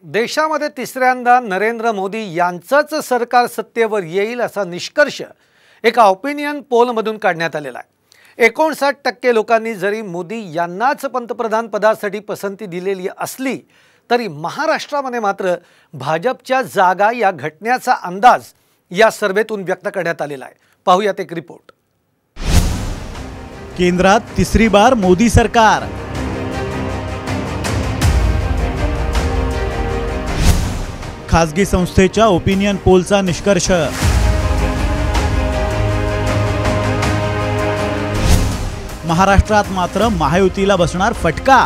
देशामध्ये तिसऱ्यांदा नरेंद्र मोदी यांचंच सरकार सत्तेवर येईल असा निष्कर्ष एका ओपिनियन पोलमधून काढण्यात आलेला आहे। 59% लोकांनी जरी मोदी यांनाच पंतप्रधान पदासाठी पसंती दिलेली असली तरी महाराष्ट्रामध्ये मात्र भाजपच्या जागा या घटण्याचा अंदाज या सर्वेतून व्यक्त करण्यात आलेला आहे। पाहूयात एक रिपोर्ट। केंद्रात तिसरी बार मोदी सरकार। खासगी संस्थेच्या ओपिनियन पोलचा निष्कर्ष। महाराष्ट्रात मात्र महायुतीला बसणार फटका।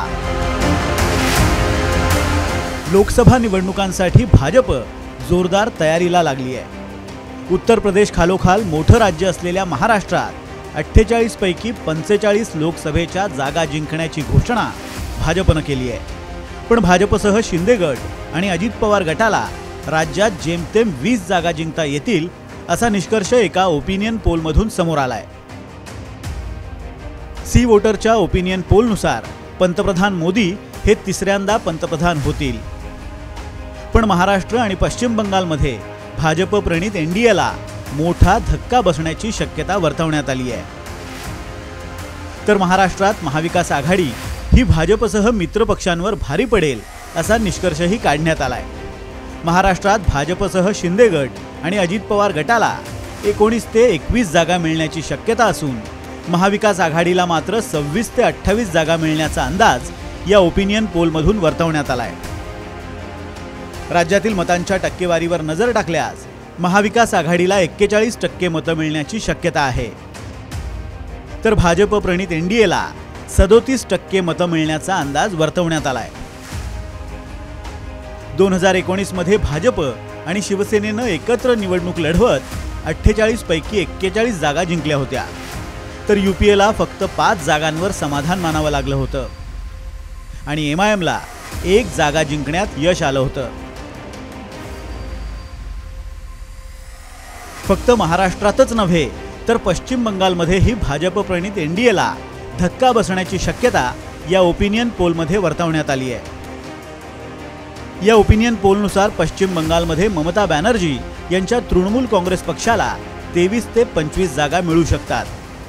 लोकसभा निवडणुकांसाठी भाजप जोरदार तयारीला लागली आहे। उत्तर प्रदेश खालोखाल मोठं राज्य असलेल्या महाराष्ट्रात 48 पैकी 45 लोकसभेच्या जागा जिंकण्याची घोषणा भाजपने केली आहे। पण भाजपसह शिंदे गट आणि अजित पवार गटाला राज्यात जेमतेम 20 जागा जिंकता येतील असा निष्कर्ष एका ओपिनियन पोलमधून समोर आलाय। सी वोटरच्या ओपिनियन पोलनुसार पंतप्रधान मोदी हे तिसऱ्यांदा पंतप्रधान होतील। पण महाराष्ट्र आणि पश्चिम बंगालमध्ये भाजप प्रणित एनडीएला मोठा धक्का बसण्याची शक्यता वर्तवण्यात आली आहे। तर महाराष्ट्रात महाविकास आघाडी ही भाजपसह मित्र पक्षांवर भारी पडेल असा निष्कर्षही काढण्यात आलाय। महाराष्ट्रात भाजपसह शिंदे गट आणि अजित पवार गटाला 19 ते 21 जागा मिळण्याची शक्यता असून महाविकास आघाडीला मात्र 26 ते 28 जागा मिळण्याचा अंदाज या ओपिनियन पोलमधून वर्तवण्यात आलाय। राज्यातील मतांच्या टक्केवारीवर नजर टाकल्यास महाविकास आघाडीला 41% मतं मिळण्याची शक्यता आहे, तर भाजप प्रणित एनडीएला 37% मतं मिळण्याचा अंदाज वर्तवण्यात आलाय। 2019 मध्ये भाजप आणि शिवसेनेनं एकत्र निवडणूक लढवत 48 पैकी 41 जागा जिंकल्या होत्या, तर यूपीएला फक्त 5 जागांवर समाधान मानावं लागलं होतं आणि एमआयएमला 1 जागा जिंकण्यात यश आलं होतं। फक्त महाराष्ट्रातच नव्हे तर पश्चिम बंगालमध्येही भाजप प्रणित एनडीएला धक्का बसण्याची शक्यता या ओपिनियन पोलमध्ये वर्तवण्यात आली आहे। या ओपिनियन पोलनुसार पश्चिम बंगालमध्ये ममता बॅनर्जी यांच्या तृणमूल काँग्रेस पक्षाला 23 ते 25 जागा मिळू शकतात,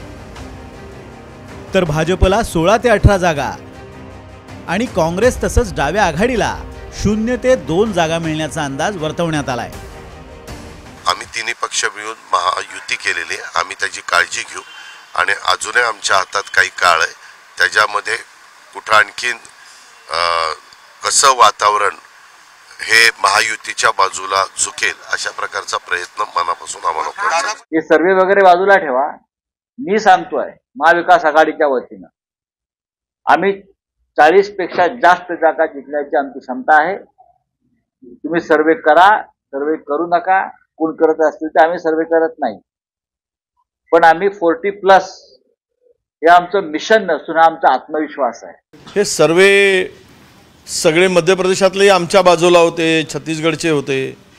तर भाजपला 16 ते 18 जागा आणि काँग्रेस तसंच डाव्या आघाडीला 0 ते 2 जागा मिळण्याचा अंदाज वर्तवण्यात आलाय। आम्ही तिन्ही पक्ष मिळून महायुती केलेली आहे, आम्ही त्याची काळजी घेऊ आणि अजूनही आमच्या हातात काही काळ आहे, त्याच्यामध्ये कुठं आणखीन कसं वातावरण हे महायुतीच्या बाजूला झुकेल अशा प्रकारचा प्रयत्न मनापासून आम्हाला करायचा। हे सर्वे वगैरे बाजूला ठेवा, मी सांगतोय महाविकास आघाडीच्या वतीनं आम्ही 40 पेक्षा जास्त जागा जिंकण्याची आमची क्षमता आहे। तुम्ही सर्वे करा, सर्वे करू नका, कोण करत असतील तर आम्ही सर्वे करत नाही, पण आम्ही 40+ हे आमचं मिशन नसून आमचा आत्मविश्वास आहे। हे सर्वे सगळे मध्य प्रदेशातले आमच्या बाजूला होते, छत्तीसगडचे होते।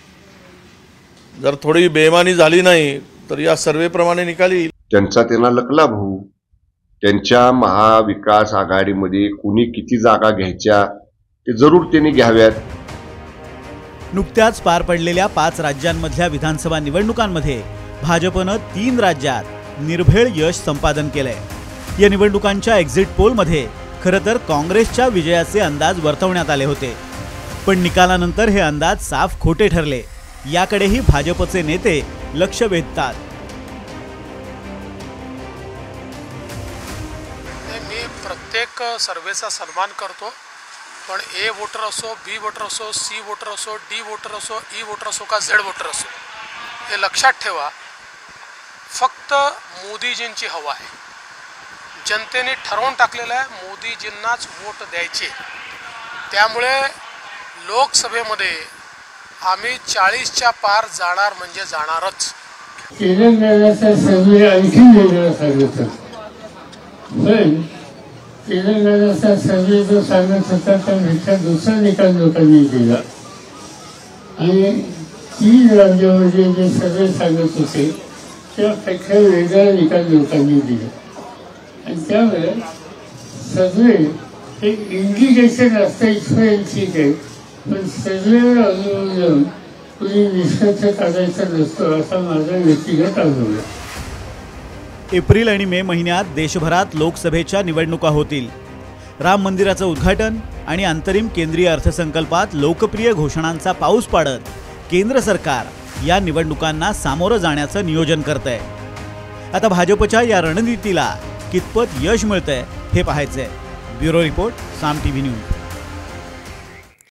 जर थोडी बेईमानी झाली नाही तर या सर्वेप्रमाणे निकाल येईल। त्यांचा त्यांना लकलाभ होऊ, त्यांच्या महाविकास आघाडीमध्ये कुणी किती जागा घ्यायच्या ते जरूर त्यांनी घ्याव्यात। नुकत्याच पार पडलेल्या 5 राज्यांमधल्या विधानसभा निवडणुकांमध्ये भाजपनं 3 राज्यात निर्भेळ यश संपादन केलंय। या निवडणुकांच्या एक्झिट पोलमध्ये खरं तर काँग्रेसच्या विजयाचे अंदाज वर्तवण्यात आले होते, पण निकालानंतर हे अंदाज साफ खोटे ठरले। याकडेही भाजपचे नेते लक्ष वेधतात। मी प्रत्येक सर्वेचा सन्मान करतो, पण ए वोटर असो, बी वोटर असो, सी वोटर असो, डी वोटर असो, ई वोटर असो का झेड वोटर असो, हे लक्षात ठेवा, फक्त मोदीजींची हवा आहे। जनतेने ठरवून टाकलेलं आहे मोदीजींनाच वोट द्यायचे। त्यामुळे लोकसभेमध्ये आम्ही 40च्या पार जाणार म्हणजे जाणारच। तेलंगणाचा सर्वे आणखी वेगळा सांगत होता, पण तेलंगणाचा सर्वे जो सांगत होता त्यापेक्षा दुसरा निकाल लोकांनी दिला आणि 3 राज्यामध्ये जे सर्वे सांगत होते त्यापेक्षा वेगळा निकाल लोकांनी दिला आणि त्यामुळे सर्वे हे इंडिकेशन असतं इथपर्यंत ठीक आहे, पण सर्वेवर अवलंबून कुणी निष्कर्ष काढायचा नसतो असा माझा व्यक्तिगत अनुभव आहे. एप्रिल आणि मे महिन्यात देशभरात लोकसभेच्या निवडणुका होतील. राम मंदिराचं उद्घाटन आणि अंतरिम केंद्रीय अर्थसंकल्पात लोकप्रिय घोषणांचा पाऊस पाडत केंद्र सरकार या निवडणुकांना सामोरं जाण्याचं नियोजन करतंय. आता भाजपच्या या रणनीतीला कितपत यश मिळतंय हे पाहायचंय. Bureau report, Saam TV news.